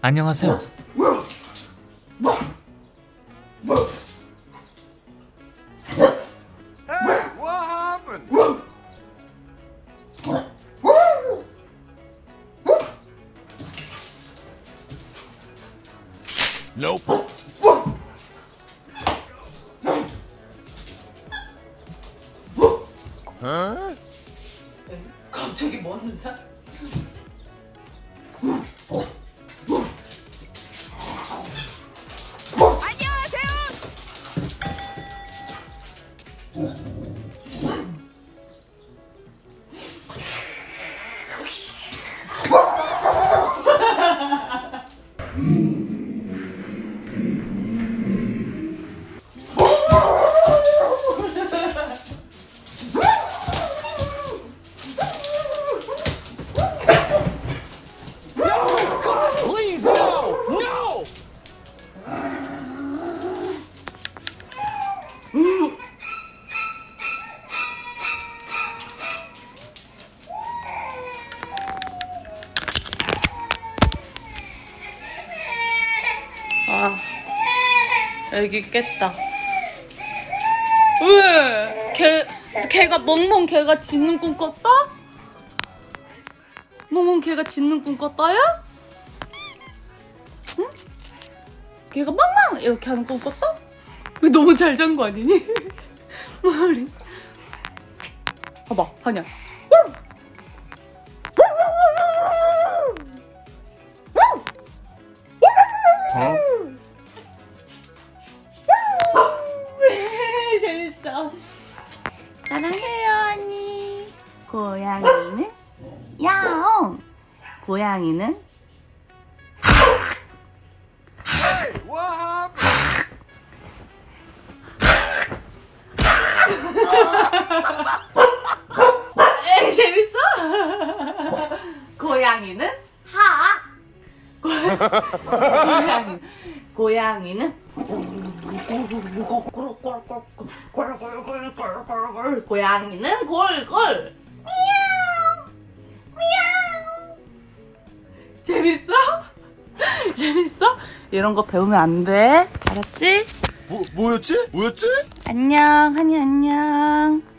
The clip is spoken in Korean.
안녕하세요. Nope. 갑자기 뭔 사? 아, 애기 깼다. 왜? 걔가 멍멍 걔가 짖는 꿈 꿨다? 멍멍 걔가 짖는 꿈 꿨다야? 응? 걔가 멍멍 이렇게 하는 꿈 꿨다? 왜 너무 잘 잔 거 아니니? 머리. 봐봐, 하냐. 재밌다. 사랑해요, 언니. 고양이는 야옹. 고양이는 에이, 재밌어? 고양이는 하. 고양이는 고양이는 골골. 미야옹. 재밌어? 재밌어? 이런 거 배우면 안 돼. 알았지? 뭐였지? 안녕, 하니 안녕.